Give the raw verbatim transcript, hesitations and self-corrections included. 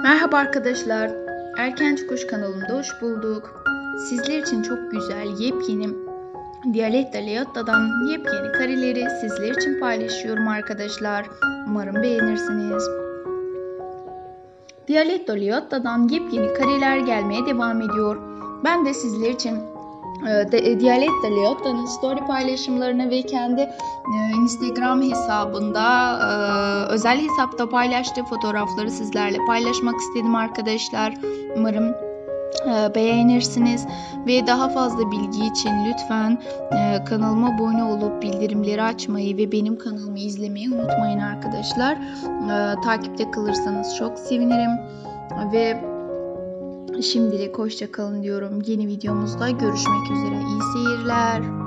Merhaba arkadaşlar. Erken Çıkış kanalımda hoş bulduk. Sizler için çok güzel, yepyeni Dialetto Leotta'dan yepyeni kareleri sizler için paylaşıyorum arkadaşlar. Umarım beğenirsiniz. Dialetto Leotta'dan yepyeni kareler gelmeye devam ediyor. Ben de sizler için e, Dialetto Leotta'nın story paylaşımlarını ve kendi e, Instagram hesabında e, özel hesapta paylaştığı fotoğrafları sizlerle paylaşmak istedim arkadaşlar. Umarım e, beğenirsiniz ve daha fazla bilgi için lütfen e, kanalıma abone olup bildirimleri açmayı ve benim kanalımı izlemeyi unutmayın arkadaşlar. E, takipte kalırsanız çok sevinirim ve şimdilik hoşça kalın diyorum. Yeni videomuzda görüşmek üzere. İyi seyirler.